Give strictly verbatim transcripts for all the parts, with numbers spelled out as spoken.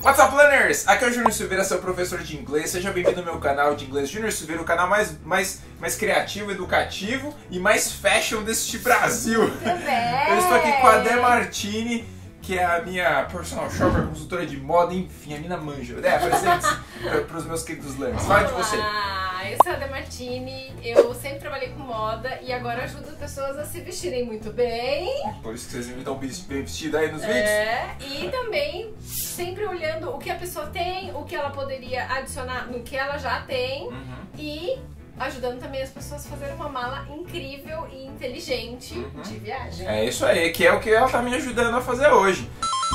What's up, learners? Aqui é o Júnior Silveira, seu professor de inglês. Seja bem-vindo ao meu canal de inglês Júnior Silveira, o canal mais, mais, mais criativo, educativo e mais fashion deste Brasil. Muito bem. Eu estou aqui com a Dé Martini, que é a minha personal shopper, consultora de moda, enfim, a mina manja. Dé, apresente-se para os meus queridos learners. Fala de você. Olá, eu sou a Dé Martini, eu sempre trabalhei com moda e agora ajudo pessoas a se vestirem muito bem. Por isso que vocês me estão bem vestidos aí nos vídeos. É, e também sempre olhando o que a pessoa tem, o que ela poderia adicionar no que ela já tem, Uhum. e ajudando também as pessoas a fazerem uma mala incrível e inteligente Uhum. de viagem. É isso aí, que é o que ela tá me ajudando a fazer hoje.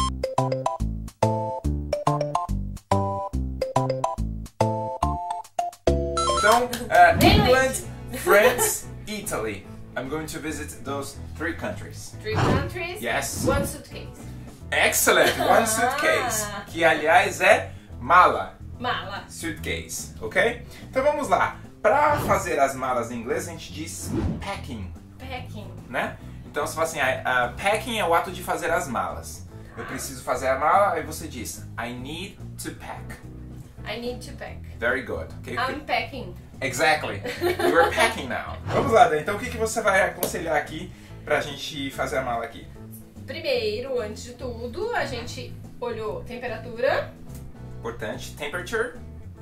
Então, uh, England, France, Italy. I'm going to visit those three countries. Three countries, Yes. one suitcase. Excellent, one suitcase. Que aliás é mala, Mala. suitcase, ok? Então vamos lá. Para fazer as malas em inglês a gente diz packing, Packing. né? Então você fala assim, ah, uh, packing é o ato de fazer as malas. Eu preciso fazer a mala, aí você diz I need to pack. I need to pack. Very good. Okay? I'm packing. Exactly. You're packing now. Vamos lá, Dan. Então o que, que você vai aconselhar aqui pra gente fazer a mala aqui? Primeiro, antes de tudo, a gente olhou temperatura, Importante. Temperature.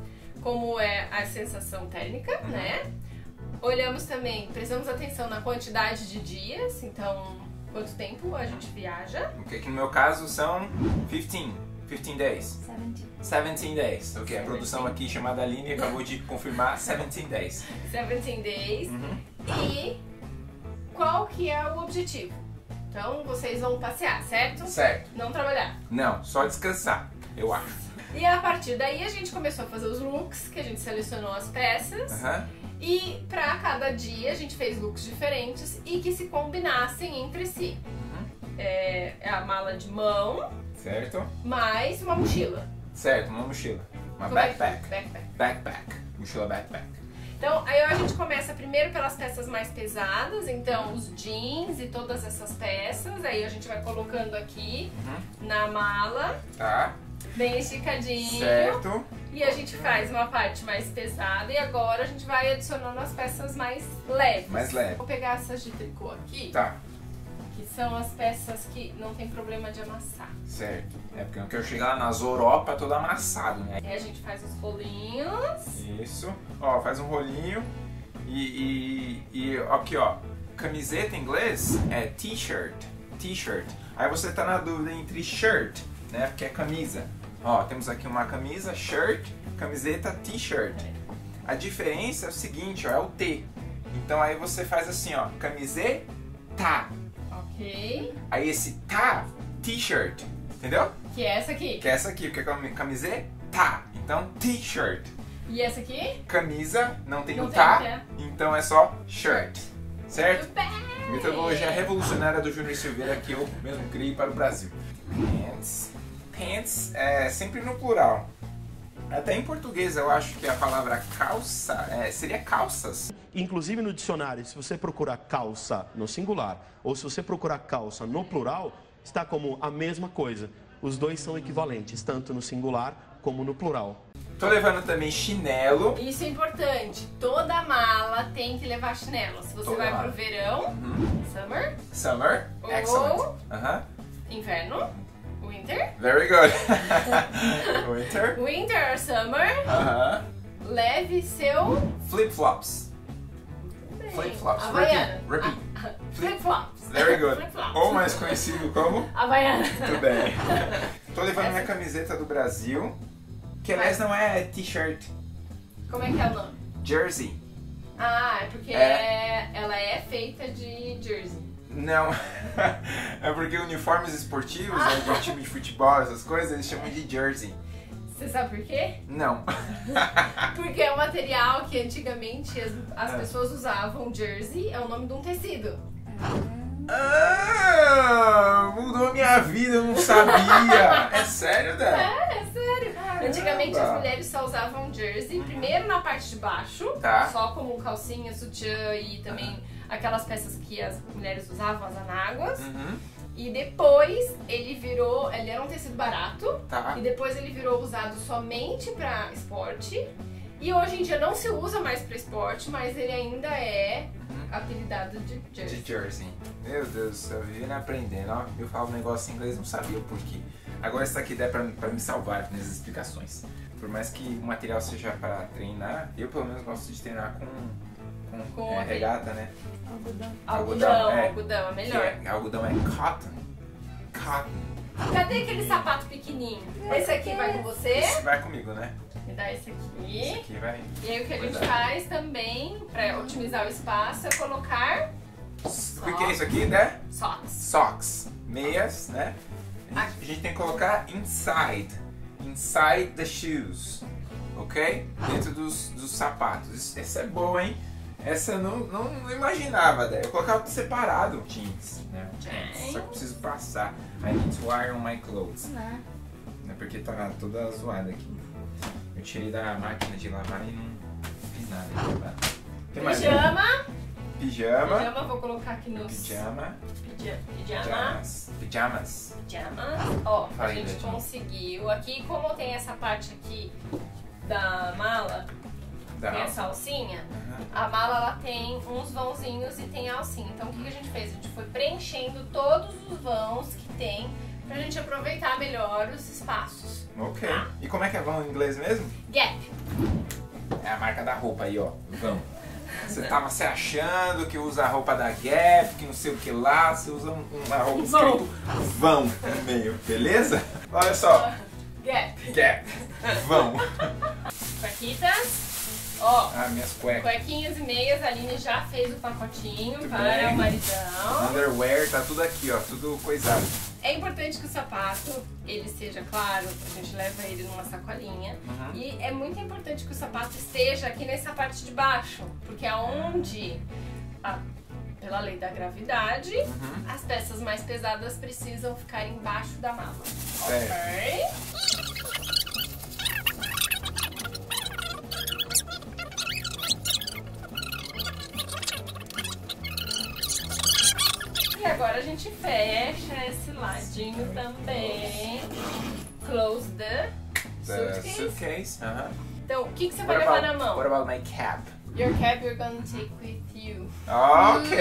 como é a sensação térmica, Uhum. né? Olhamos também, prestamos atenção na quantidade de dias, então quanto tempo a gente viaja. Okay, que no meu caso são quinze. quinze days. seventeen. seventeen days. Ok, a produção aqui chamada Aline acabou de confirmar seventeen days. seventeen days. Uhum. E qual que é o objetivo? Então vocês vão passear, certo? Certo. Não trabalhar. Não, só descansar, eu acho. E a partir daí a gente começou a fazer os looks, que a gente selecionou as peças. Aham. E pra cada dia a gente fez looks diferentes e que se combinassem entre si. Uhum. É, é a mala de mão, Certo. mais uma mochila. Certo, uma mochila. Uma Como é que- backpack. Backpack. Backpack. Mochila backpack. Então, aí a gente começa primeiro pelas peças mais pesadas, então os jeans e todas essas peças. Aí a gente vai colocando aqui Uhum. na mala, Tá. bem esticadinho. Certo. E a gente faz uma parte mais pesada e agora a gente vai adicionando as peças mais leves. Mais leve. Vou pegar essas de tricô aqui. Tá. Que são as peças que não tem problema de amassar. Certo. É porque eu quero chegar lá nas Europa todo amassado, né? Aí a gente faz os rolinhos. Isso. Ó, faz um rolinho. E, e, e aqui, ó. Camiseta em inglês é t-shirt. T-shirt. Aí você tá na dúvida entre shirt, né? Porque é camisa. Ó, temos aqui uma camisa, shirt, camiseta, t-shirt. A diferença é o seguinte, ó, é o T. Então aí você faz assim, ó, camiseta. Ok. Aí esse tá, t-shirt. Entendeu? Que é essa aqui. Que é essa aqui, porque é camiseta, tá. Então, t-shirt. E essa aqui? Camisa, não tem Não o tem tá, o tá. então é só shirt. Certo? Muito bem. Metodologia revolucionária do Júnior Silveira que eu mesmo criei para o Brasil. Pants. Pants é sempre no plural. Até em português eu acho que a palavra calça é, seria calças. Inclusive no dicionário, se você procurar calça no singular ou se você procurar calça no plural, está como a mesma coisa. Os dois são equivalentes, tanto no singular como no plural. Tô levando também chinelo. Isso é importante. Toda mala tem que levar chinelo. Se você Toda vai mala. pro verão, Uhum. summer, Summer. Ou- Excellent. Aham. inverno, winter, Very good. Winter. winter or summer, Aham. leve seu Flip-flops. Flip-flops. Havaiana. Repeat. Repeat. Ah, Flip-flops. Very good. Flip-flops. Ou mais conhecido como... Havaiana. Muito bem. Tô levando minha camiseta do Brasil, que aliás não é t-shirt, Como é que é o nome? jersey. Ah, é porque É. ela é feita de jersey. Não, é porque uniformes esportivos, né, de time de futebol, essas coisas, eles chamam de jersey. Você sabe por quê? Não. Porque é um material que antigamente as, as É. pessoas usavam. Jersey é o nome de um tecido. Ah, mudou minha vida, eu não sabia. É sério, Dan? É, é sério. Antigamente Caramba. as mulheres só usavam jersey, primeiro na parte de baixo, Tá. só como calcinha, sutiã e também aquelas peças que as mulheres usavam, as anáguas. Uhum. E depois ele virou, ele era um tecido barato, Tá. e depois ele virou usado somente pra esporte. E hoje em dia não se usa mais pra esporte, mas ele ainda é Uhum. apelidado de jersey. De jersey. Meu Deus do céu, vivendo aprendendo, ó. Eu falo um negócio em inglês, não sabia o porquê. Agora isso aqui dá pra, pra me salvar nas explicações. Por mais que o material seja para treinar, eu pelo menos gosto de treinar com, com, Com é, aquele- regata, né? Algodão. Algodão, Algodão, é. algodão, é Que melhor. é, algodão é cotton. Cotton. Cadê aquele sapato pequenininho? Esse aqui vai com você? Esse vai comigo, né? Me dá esse aqui. Esse aqui vai. E aí o que a gente Verdade. faz também, pra otimizar o espaço, é colocar O que, que é isso aqui, né? socks. Socks. Meias, né? A gente, a gente tem que colocar inside. Inside the shoes. Ok? Dentro dos, dos sapatos. Isso- essa é boa, hein? Essa eu não, não, não imaginava, né? Eu colocava separado jeans, né? Jeans. Só que eu preciso passar. I need to iron my clothes. Né? Né? Porque tá toda zoada aqui. Eu tirei da máquina de lavar e não fiz nada. Tá? O que mais? Pijama. Pijama. Pijama, vou colocar aqui nos... Pijama. Pija- Pijama. Pijamas. Pijamas. Pijama. Ó, a Fala aí, gente Betinho. conseguiu. Aqui, como tem essa parte aqui da mala, Da tem essa alcinha, Uhum. a mala ela tem uns vãozinhos e tem a alcinha. Então o que que a gente fez? A gente foi preenchendo todos os vãos que tem pra gente aproveitar melhor os espaços. Ok. E como é que é vão em inglês mesmo? Gap. É a marca da roupa aí, ó. Vão. Você tava se achando que usa a roupa da Gap, que não sei o que lá, você usa um- uma roupa Vão. escrito vão no meio, beleza? Olha só. Gap. Gap. Vão. Paquitas. Ó, Ah, minhas cuecas. cuequinhas e meias, a Aline já fez o pacotinho Muito para bem. o maridão. Underwear, tá tudo aqui, ó. Tudo coisado. É importante que o sapato, ele seja claro, a gente leva ele numa sacolinha. Uhum. E é muito importante que o sapato esteja aqui nessa parte de baixo, porque é onde, a- pela lei da gravidade, Uhum. as peças mais pesadas precisam ficar embaixo da mala. Certo. Ok? E agora a gente fecha esse ladinho também. Close the The suitcase. suitcase. Uhum. Então, o que, que você vai What levar about, na mão? what about my cap? Your cap you're gonna take with you. Ok!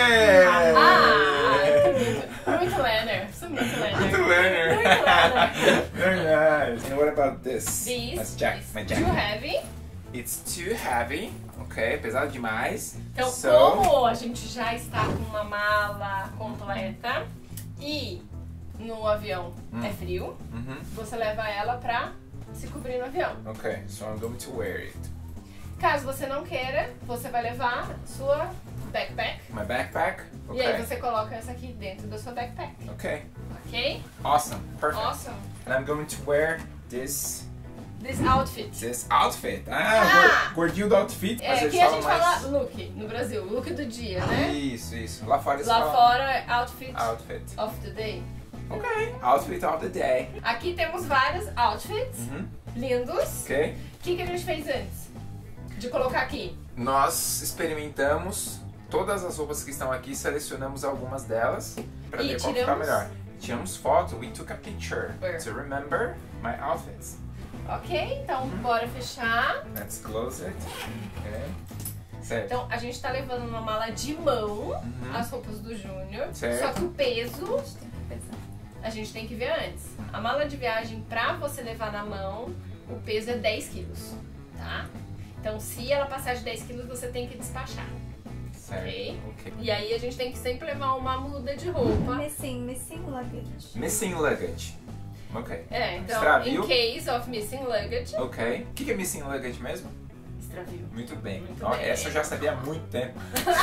Ah, muito, muito leather. Isso é muito leather. Muito leather. Muito leather. Very nice. And what about this? This That's jack, is my too jacket. heavy. It's too heavy. Ok, pesado demais. Então, so, como a gente já está com uma mala completa e no avião Hum. é frio, Uhum. você leva ela pra se cobrir no avião. Ok, so I'm going to wear it. Caso você não queira, você vai levar sua backpack. My backpack. E aí Okay. você coloca essa aqui dentro da sua backpack, Okay. ok? Awesome. Perfect. Awesome. And I'm going to wear this This outfit. this outfit. Ah, Ah! gor- gordinho do outfit. É, mas eles aqui a falam gente mais... fala look no Brasil, look do dia, né? Isso, isso. Lá fora eles Lá falam fora é outfit outfit. of the day. Ok. Outfit of the day. Aqui temos vários outfits Uhum. lindos. Ok. O que, que a gente fez antes de colocar aqui? Nós experimentamos todas as roupas que estão aqui, selecionamos algumas delas para E ver qual ficar tiramos- melhor. Tiramos foto, we took a picture Where? to remember my outfits. Ok? Então, bora fechar. Let's close it. Okay. Certo. Então, a gente tá levando numa mala de mão Uhum. as roupas do Júnior. Certo. Só que o peso a gente tem que ver antes. A mala de viagem, pra você levar na mão, o peso é dez quilos, tá? Então, se ela passar de dez quilos, você tem que despachar. Certo. ok. Ok. E aí, a gente tem que sempre levar uma muda de roupa. Missing, missing luggage. Missing luggage. Ok. É, então, Extravio. in case of missing luggage, Ok. O que que é missing luggage mesmo? extravio. Muito bem. Muito Ó, bem. Essa eu já sabia há muito tempo.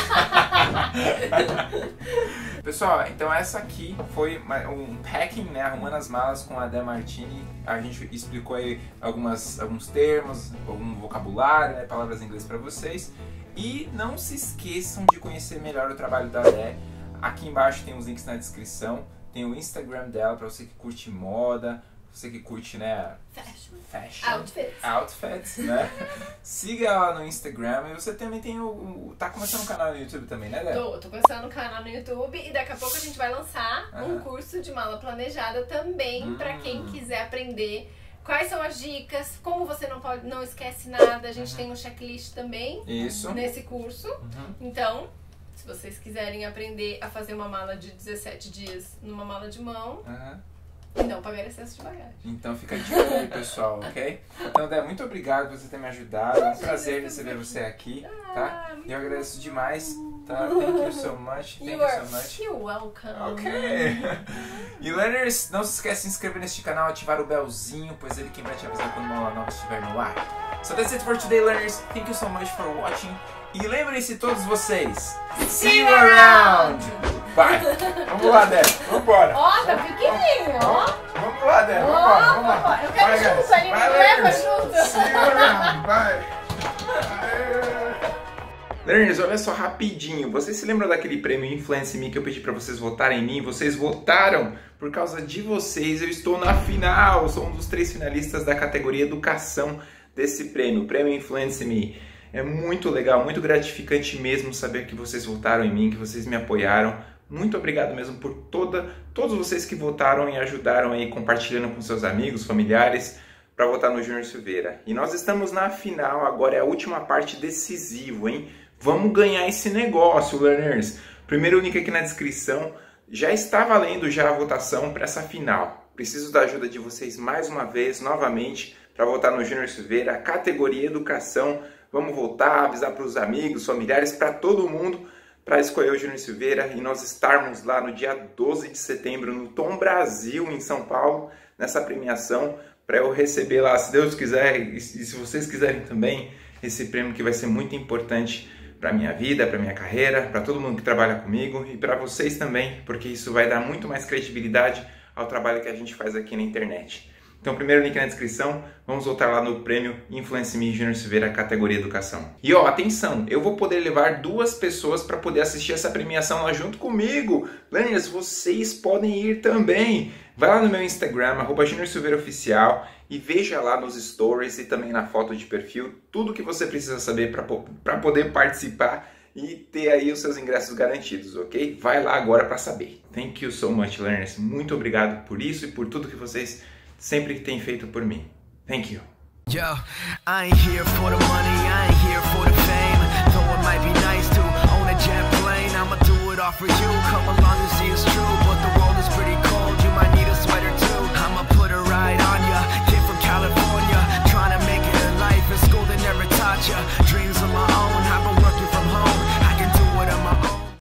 Pessoal, então essa aqui foi uma- um packing, né? Arrumando as malas com a Dé Martini. A gente explicou aí algumas, alguns termos, algum vocabulário, né? Palavras em inglês para vocês. E não se esqueçam de conhecer melhor o trabalho da Dé. Aqui embaixo tem os links na descrição. Tem o Instagram dela para você que curte moda, você que curte, né? Fashion. Fashion. Outfits. Outfits, né? Siga ela no Instagram e você também tem o, o... Tá começando um canal no YouTube também, né, Dé? Tô, tô começando um canal no YouTube e daqui a pouco a gente vai lançar Aham. um curso de mala planejada também Hum. pra quem quiser aprender quais são as dicas, como você não pode, não esquece nada. A gente Uhum. tem um checklist também Isso. nesse curso. Uhum. Então, se vocês quiserem aprender a fazer uma mala de dezessete dias numa mala de mão Aham. e não pagar excesso de bagagem. Então fica a dica aí, pessoal, ok? Então, Dé, muito obrigado por você ter me ajudado. É um prazer receber você aqui, tá? Ah, E eu agradeço demais, tá? Thank you so much. Thank You you are so much. you're welcome. Ok. E learners, não se esqueça de se inscrever neste canal, ativar o belzinho, pois ele quem vai te avisar quando uma aula nova estiver no ar. So that's it for today, learners. Thank you so much for watching. E lembrem-se todos vocês, see you around! Vai! Vamos lá, Dé. Vambora. Ó, tá pequenininho, ó. Vamos lá, Dé. Ó, Vambora, vamos lá. papai, eu quero Vai, junto, guys. ele me Vai, leva learners. junto. See you around. Vai. Learners, olha só rapidinho. Vocês se lembram daquele prêmio Influence Me que eu pedi pra vocês votarem em mim? Vocês votaram. Por causa de vocês, eu estou na final. Sou um dos três finalistas da categoria Educação desse prêmio, o Prêmio Influence Me. É muito legal, muito gratificante mesmo saber que vocês votaram em mim, que vocês me apoiaram. Muito obrigado mesmo por toda, todos vocês que votaram e ajudaram aí compartilhando com seus amigos, familiares, para votar no Júnior Silveira. E nós estamos na final, agora é a última parte decisiva, hein? Vamos ganhar esse negócio, learners. Primeiro link aqui na descrição. Já está valendo já a votação para essa final. Preciso da ajuda de vocês mais uma vez, novamente, para votar no Júnior Silveira, categoria Educação. Vamos votar, avisar para os amigos, familiares, para todo mundo, para escolher o Júnior Silveira e nós estarmos lá no dia doze de setembro, no Tom Brasil, em São Paulo, nessa premiação, para eu receber lá, se Deus quiser, e se vocês quiserem também, esse prêmio que vai ser muito importante para minha vida, para minha carreira, para todo mundo que trabalha comigo e para vocês também, porque isso vai dar muito mais credibilidade ao trabalho que a gente faz aqui na internet. Então, primeiro link na descrição, vamos voltar lá no prêmio Influence Me Júnior Silveira, categoria Educação. E ó, atenção, eu vou poder levar duas pessoas para poder assistir essa premiação lá junto comigo. Learners, vocês podem ir também. Vai lá no meu Instagram, arroba Júnior Silveira Oficial, e veja lá nos stories e também na foto de perfil tudo que você precisa saber para poder participar e ter aí os seus ingressos garantidos, ok? Vai lá agora para saber. Thank you so much, learners. Muito obrigado por isso e por tudo que vocês sempre têm feito por mim. Thank you. Yo, I ain't here for the money, I ain't here for the fame. Though it might be nice to own a jet plane, I'ma do it all for you. Come along.